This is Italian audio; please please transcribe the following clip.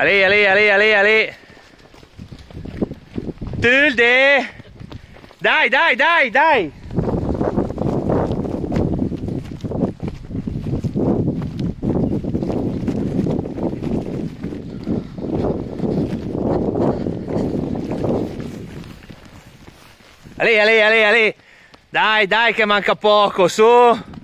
Ale, ale, ale, ale, ale. Tilde. Dai, dai, dai, dai. Ale, ale, ale, ale. Dai, dai che manca poco, su.